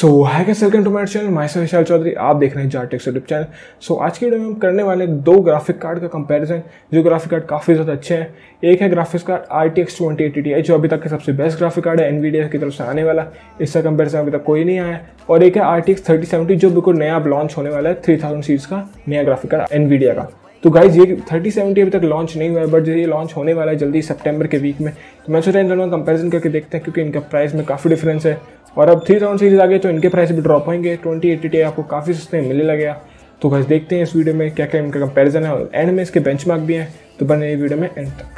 So hi guys, welcome to my channel. Myself Vishal Chaudhary. आप देख रहे हैं जारटेक्स यूट्यूब चैनल। सो आज की वीडियो में हम करने वाले दो ग्राफिक कार्ड का कंपैरिजन, जो ग्राफिक कार्ड काफ़ी ज़्यादा अच्छे हैं। एक है ग्राफिक्स कार्ड RTX 2080 Ti, जो अभी तक का सबसे बेस्ट ग्राफिक कार्ड है एनवीडिया की तरफ से आने वाला। इसका कंपैरिजन अभी तक कोई नहीं आया है। और एक है RTX 3070, जो बिल्कुल नया लॉन्च होने वाला है 3000 सीरीज का नया ग्राफिक कार्ड एनवीडिया का। तो गाइज ये 3070 अभी तक लॉन्च नहीं हुआ है, बट ये लॉन्च होने वाला है जल्दी सितंबर के वीक में। तो मैं सोचा इन दोनों का कंपैरिजन करके देखते हैं, क्योंकि इनका प्राइस में काफ़ी डिफरेंस है। और अब 3000 सीरीज आ गए तो इनके प्राइस भी ड्रॉप होंगे। 2080 Ti आपको काफ़ी सस्ते में मिलने लगेगा। तो गाइस देखते हैं इस वीडियो में क्या क्या इनका कंपैरिजन है, और एंड में इसके बेंचमार्क भी हैं। तो बने ये वीडियो में एंड तक।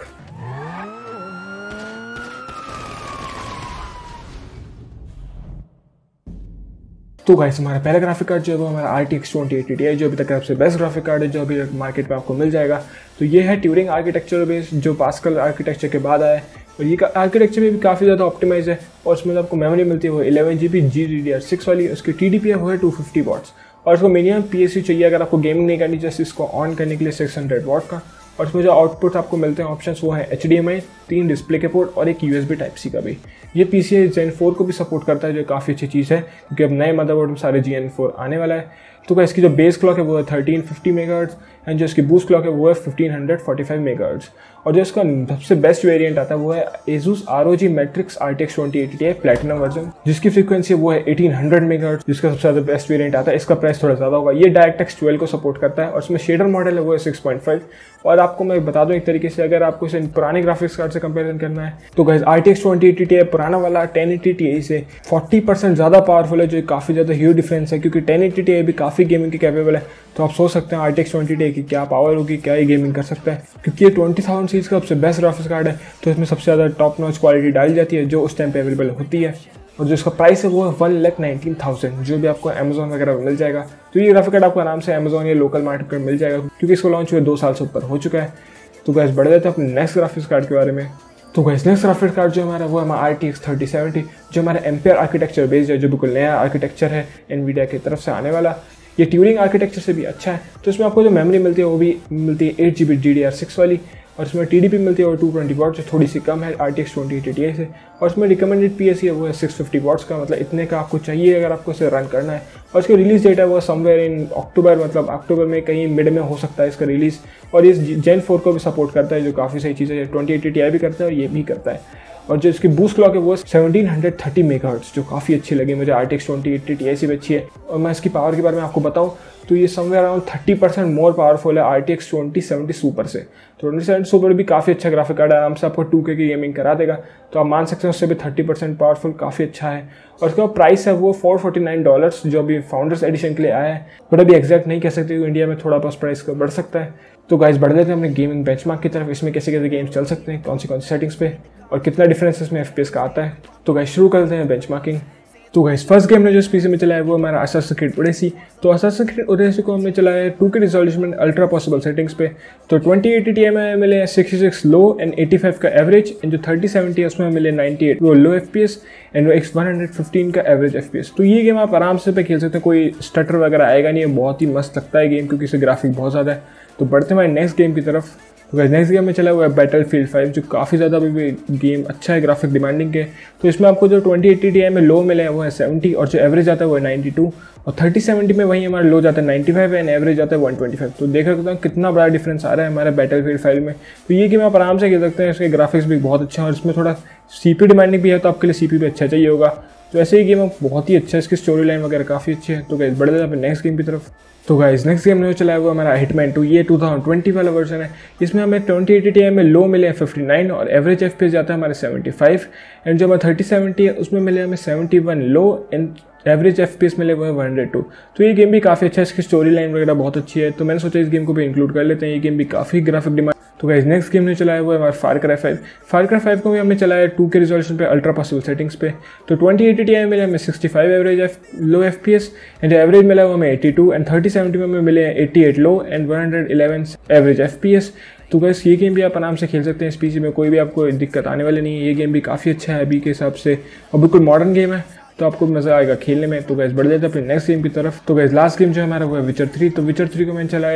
तो गाइस हमारा पहला ग्राफिक कार्ड जो है वो हमारा RTX 2080 Ti, जो अभी तक सबसे बेस्ट ग्राफिक कार्ड है जो अभी मार्केट में आपको मिल जाएगा। तो ये है ट्यूरिंग आर्किटेक्चर बेस्ड, जो पास्कल आर्किटेक्चर के बाद आया है। और ये आर्किटेक्चर भी काफ़ी ज़्यादा ऑप्टिमाइज है। और उसमें आपको मेमोरी मिलती है वो 11GB GDDR6 वाली। उसकी TDP है वो है 250 वाट्स। और उसको मिनिमम PSU चाहिए अगर आपको गेमिंग नहीं करनी, जैसे इसको ऑन करने के लिए 600 वाट का। और उसमें जो आउटपुट आपको मिलते हैं ऑप्शंस वो है HDMI, 3 डिस्प्ले के पोर्ट और एक USB Type-C का भी। ये PCIe Gen 4 को भी सपोर्ट करता है, जो काफ़ी अच्छी चीज़ है, क्योंकि अब नए मदरबोर्ड में सारे Gen 4 आने वाला है। तो इसकी जो बेस क्लॉक है वो है 1350 मेगाहर्ट्ज़, एंड जो इसकी बूस्ट क्लॉक है वो है 1545 मेगाहर्ट्ज़। और जो इसका सबसे बेस्ट वेरिएंट आता है वो है Asus ROG Matrix RTX 2080 Ti platinum version, जिसकी फ्रीक्वेंसी वो है 1800 मेगाहर्ट्ज़, जिसका सबसे ज़्यादा बेस्ट वेरिएंट आता है। इसका प्राइस थोड़ा ज़्यादा होगा। ये DirectX 12 को सपोर्ट करता है, और इसमें शेडर मॉडल है वो है 6.5। और आपको मैं बता दूं एक तरीके से, अगर आपको इसे पुराने ग्राफिक्स कार्ड से कंपेरिजन करना है तो गाइस RTX 2080 Ti पुराना वाला 1080 Ti से 40% ज़्यादा पावरफुल है, जो काफ़ी ज़्यादा ह्यूज डिफरेंस है। क्योंकि 1080 Ti भी काफ़ी गेमिंग के कैपेबल है। तो आप सोच सकते हैं RTX 2080 Ti की क्या पावर होगी, क्या ये गेमिंग कर सकता है। क्योंकि ये 20,000 सीरीज का सबसे बेस्ट ग्राफिक्स कार्ड है, तो इसमें सबसे ज़्यादा टॉप नॉच क्वालिटी डाली जाती है, जो उस टाइम पे अवेलेबल होती है। और जो इसका प्राइस है वो है 1,19,000, जो भी आपको अमेजोन वगैरह में मिल जाएगा। तो ये ग्राफिक कार्ड आपको आराम से अमेजोन या लोकल मार्केट पर मिल जाएगा, क्योंकि इसको लॉन्च हुए 2 साल से ऊपर हो चुका है। तो गैस बढ़ जाते हैं अपने नेक्स्ट ग्राफिक्स कार्ड के बारे में। तो गैस नेक्स्ट ग्राफिक्स कार्ड जो हमारा वो हमारा RTX 3070, जो हमारा एम्पियर आर्किटेक्चर बेस्ड है, जो बिल्कुल नया आर्किटेक्चर है एनवीडिया की तरफ से आने वाला। ये ट्यूरिंग आर्किटेक्चर से भी अच्छा है। तो इसमें आपको जो मेमोरी मिलती है वो भी मिलती है 8GB GDDR6 वाली। और इसमें TDP मिलती है वो 220 वाट, जो थोड़ी सी कम है RTX 2080 Ti से। और इसमें रिकमेंडेड PSU है वो है 650 वाट्स का, मतलब इतने का आपको चाहिए अगर आपको इसे रन करना है। और इसकी रिलीज डेट है वो समवेयर इन अक्टूबर, मतलब अक्टूबर में कहीं मिड में हो सकता है इसका रिलीज़। और ये Gen 4 को भी सपोर्ट करता है, जो काफ़ी सही चीज़ है। 2080 Ti भी करता है और ये भी करता है। और जो इसकी बूस्ट क्लॉक है वो 1730 मेगाहर्ट्ज़, जो काफ़ी अच्छी लगी मुझे। RTX 2080 Ti से भी अच्छी है। और मैं इसकी पावर के बारे में आपको बताऊं तो ये समवेयर अराउंड 30% मोर पावरफुल है RTX 2070 सुपर से। तो 2070 सुपर भी काफ़ी अच्छा ग्राफिक कार्ड है, आराम से आपको 2K की गेमिंग करा देगा। तो आप मान सकते हैं उससे भी 30% पावरफुल काफ़ी अच्छा है। और उसका प्राइस है वो $449, जो अभी फाउंडर्स एडिशन के लिए आया है। बट अभी एग्जैक्ट नहीं कह सकते, इंडिया में थोड़ा बहुत प्राइस बढ़ सकता है। तो गाइस बढ़ जाते हैं अपने गेमिंग बेंचमार्क की तरफ। इसमें कैसे कैसे गेम्स चल सकते हैं, कौन सी सेटिंग्स पे, और कितना डिफरेंस इसमें FPS का आता है। तो गाइस शुरू करते हैं बेंचमार्किंग। तो गाइस फर्स्ट गेम ने जो पीसी में चलाया है वो हमारा Assassin's Creed Odyssey। तो Assassin's Creed Odyssey को हमने चलाया है 2K resolution ultra possible settings पे। तो 2080 Ti में मिले हैं 66 लो एंड 85 का एवरेज, एंड जो 3070 है उसमें मिले 98 वो लो FPS एंड 115 का एवरेज FPS। तो ये गेम आप आराम से पे खेल सकते हैं, कोई स्टटर वगैरह आएगा नहीं है। बहुत ही मस्त लगता है गेम, क्योंकि इसे ग्राफिक बहुत ज़्यादा है। तो बढ़ते हमारे नेक्स्ट गेम की तरफ। तो नेक्स्ट गेम में चला हुआ है Battlefield 5, जो काफ़ी ज़्यादा अभी गेम अच्छा है ग्राफिक डिमांडिंग के। तो इसमें आपको जो 2080 Ti में लो मिले हैं वो है 70, और जो एवरेज आता है वो है 92। और 3070 में वहीं हमारा लो जाता है 95 एंड एवरेज आता है 125। तो देख सकते हैं कितना बड़ा डिफरेंस आ रहा है हमारे Battlefield 5 में। तो ये गेम आप आराम से खेल सकते हैं। इसके ग्राफिक्स भी बहुत अच्छे हैं, और इसमें थोड़ा CPU डिमांडिंग भी है, तो आपके लिए CPU भी अच्छा चाहिए होगा। तो ऐसे ही गेम बहुत ही अच्छा है, इसकी स्टोरी लाइन वगैरह काफ़ी अच्छी है। तो गाइस बढ़ जाते हैं नेक्स्ट गेम की तरफ। तो गाइस नेक्स्ट गेम ने चला है वो हमारा Hitman 2। ये 2020 वाला वर्जन है। इसमें हमें 2080 Ti में लो मिले हैं 59, और एवरेज FPS जाता है हमारे 75। एंड जो हमारा 3070 है उसमें मिले हमें 71 लो एंड एवरेज FPS मिले वो है 102। तो ये गेम भी काफ़ी अच्छा है, इसकी स्टोरी लाइन वगैरह बहुत अच्छी है। तो मैंने सोचा इस गेम को भी इंक्लूड कर लेते हैं। ये गेम भी काफ़ी ग्राफिक डिमांड। तो गाइस नेक्स्ट गेम ने चलाया हुआ है हमारा Far Cry 5। Far Cry 5 को भी हमने चलाया है 2K रिजोल्यूशन पे अल्ट्रा पॉसिबल सेटिंग्स पे। तो 2080 Ti में मिले हमें 65 एवरेज लो FPS, एंड जो एवरेज मिला वो हमें 82, एंड 3070 में हमें मिले हैं 88 लो एंड 111 एवरेज FPS। तो गाइस ये गेम भी आप आराम से खेल सकते हैं इस पीसी में, कोई भी आपको दिक्कत आने वाली नहीं है। ये गेम भी काफ़ी अच्छा है अभी के हिसाब से, और बिल्कुल मॉडर्न गेम है, तो आपको मज़ा आएगा खेलने में। तो गाइस बढ़ जाते हैं अपने नेक्स्ट गेम की तरफ। तो गाइस लास्ट गेम जो है हमारा वो है Witcher 3। तो Witcher 3 को मैंने चलाया है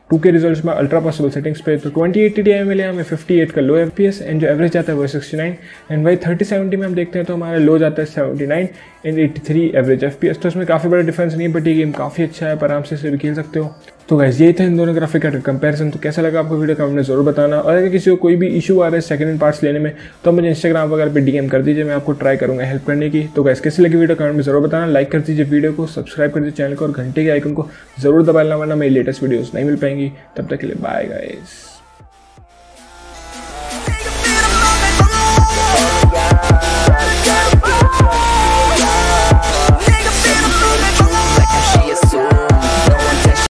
2K रिजल्ट्स में अल्ट्रा पॉसिबल सेटिंग्स पे। तो 2080 Ti मिले हमें 58 का लो FPS एंड जो एवरेज जाता है वो 69 एंड वही 3070 में हम देखते हैं तो हमारा लो जाता है 79 एंड 83 एवरेज FPS। तो इसमें काफ़ी बड़ा डिफरेंस नहीं है, बट ये गेम काफ़ी अच्छा है, पर आराम से इसे भी खेल सकते हो। तो गाइस ये थे इन दोनों ग्राफिक कार्ड का कंपैरिजन। तो कैसा लगा आपको वीडियो, कमेंट में जरूर बताना। और अगर किसी को कोई भी इशू आ रहा है सेकंड हैंड पार्ट्स लेने में तो मुझे इंस्टाग्राम वगैरह पे डीएम कर दीजिए, मैं आपको ट्राई करूँगा हेल्प करने की। तो गाइस कैसी लगी वीडियो कमेंट में जरूर बताना, लाइक कर दीजिए वीडियो को, सब्सक्राइब कर दीजिए चैनल को और घंटे के आइकन को जरूर दबाना, वरना मेरी लेटेस्ट वीडियोस नहीं मिल पाएंगी। तब तक के लिए बाय गाइस।